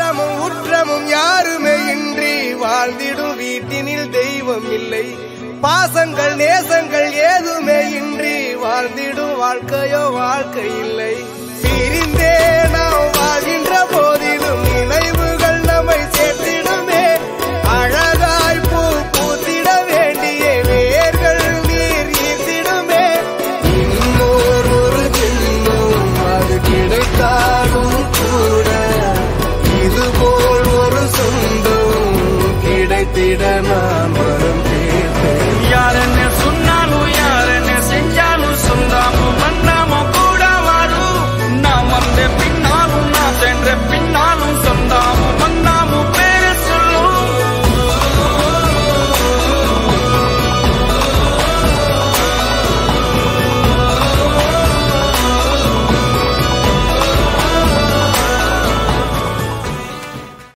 ஆரமும் உற்றமும் யாருமே இன்றி வாழ்ந்திடும் வீட்டினில் தெய்வம் இல்லை. பாசங்கள் நேசங்கள் ஏதுமே இன்றி வாழ்ந்திடும் வாழ்க்கையோ வாழ்க்கை இல்லை. பிரிந்தே நாம் வாழ்கின்ற போதிலும் நினைவுகள் நம்மை சேர்த்திடுமே. அழகாய் பூ பூத்திட வேண்டிய வேர்கள் நீர் ஈர்த்திடுமே. இன்னொரு ஜென்மம் அது கிடைத்தாலும் கூட இதுபோல் ஒரு சொந்தம் கிடைத்திட நான்